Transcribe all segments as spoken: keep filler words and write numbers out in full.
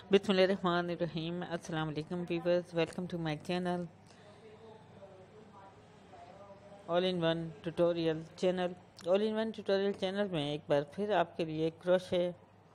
बिस्मिल्लाहिर्रहमानिर्रहीम। अस्सलाम वालेकुम viewers, welcome to my channel all in one tutorial channel. All in one tutorial channel में एक बार फिर आपके लिए क्रोशे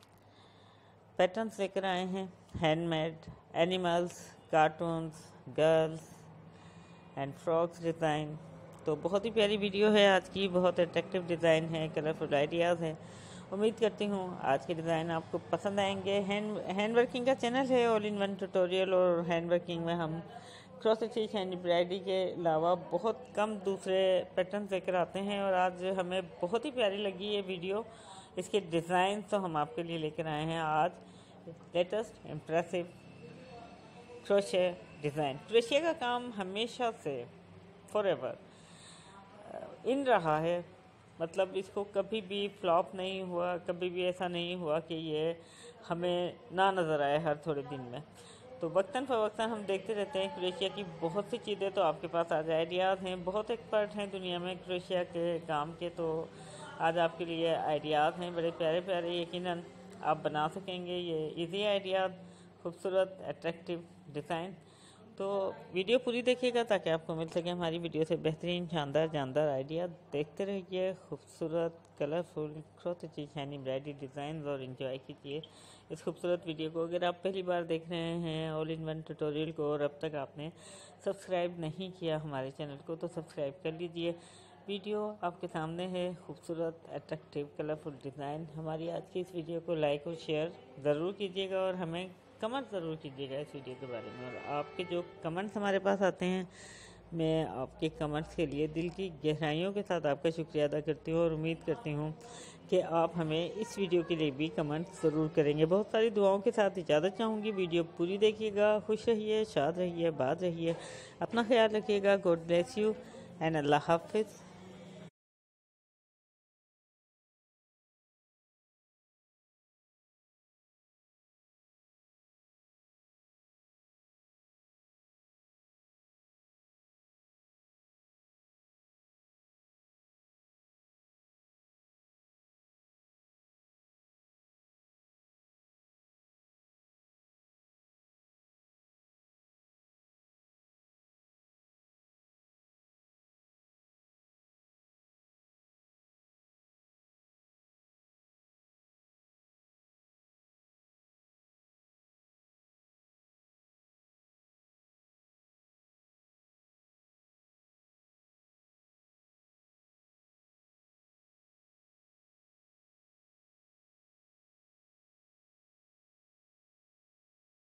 पैटर्न्स लेकर आए हैं। Handmade animals, cartoons, girls and frocks design. तो बहुत ही प्यारी वीडियो है आज की, बहुत अट्रैक्टिव डिज़ाइन है, कलरफुल आइडियाज़ हैं। उम्मीद करती हूँ आज के डिज़ाइन आपको पसंद आएंगे। हैंड हैंड वर्किंग का चैनल है ऑल इन वन ट्यूटोरियल, और हैंड वर्किंग में हम क्रॉस स्टिच हैंड एम्ब्रॉयडरी के अलावा बहुत कम दूसरे पैटर्न लेकर आते हैं। और आज हमें बहुत ही प्यारी लगी ये वीडियो, इसके डिज़ाइन तो हम आपके लिए लेकर आए हैं आज लेटेस्ट इम्प्रेसिव क्रोशे डिज़ाइन। क्रोशिया का काम हमेशा से फॉरएवर इन रहा है, मतलब इसको कभी भी फ्लॉप नहीं हुआ, कभी भी ऐसा नहीं हुआ कि ये हमें ना नज़र आए हर थोड़े दिन में। तो वक्तन फ़वक्तन हम देखते रहते हैं क्रोशिया की बहुत सी चीज़ें। तो आपके पास आज आइडियाज़ हैं, बहुत एक्सपर्ट हैं दुनिया में क्रोशिया के काम के, तो आज आपके लिए आइडियाज़ हैं बड़े प्यारे प्यारे। यकीनन आप बना सकेंगे ये इजी आइडियाज़, खूबसूरत अट्रैक्टिव डिज़ाइन। तो वीडियो पूरी देखिएगा ताकि आपको मिल सके हमारी वीडियो से बेहतरीन शानदार जानदार आइडिया। देखते रहिए खूबसूरत colourful cross stitch hand embroidery design और एंजॉय कीजिए इस खूबसूरत वीडियो को। अगर आप पहली बार देख रहे हैं ऑल इन वन ट्यूटोरियल को और अब तक आपने सब्सक्राइब नहीं किया हमारे चैनल को, तो सब्सक्राइब कर लीजिए। वीडियो आपके सामने है, खूबसूरत अट्रैक्टिव कलरफुल डिज़ाइन। हमारी आज की इस वीडियो को लाइक और शेयर ज़रूर कीजिएगा और हमें कमेंट ज़रूर कीजिएगा इस वीडियो के बारे में। और आपके जो कमेंट्स हमारे पास आते हैं, मैं आपके कमेंट्स के लिए दिल की गहराइयों के साथ आपका शुक्रिया अदा करती हूँ और उम्मीद करती हूँ कि आप हमें इस वीडियो के लिए भी कमेंट्स ज़रूर करेंगे। बहुत सारी दुआओं के साथ इजाज़त चाहूँगी। वीडियो पूरी देखिएगा, खुश रहिए, शाद रहिए, बात रहिए, अपना ख्याल रखिएगा। God bless you and Allah हाफिज़।